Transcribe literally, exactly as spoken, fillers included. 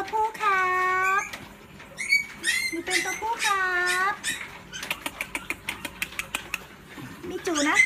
ตัวผู้ครับหนูเป็นตัวผู้ครับมีจูนะ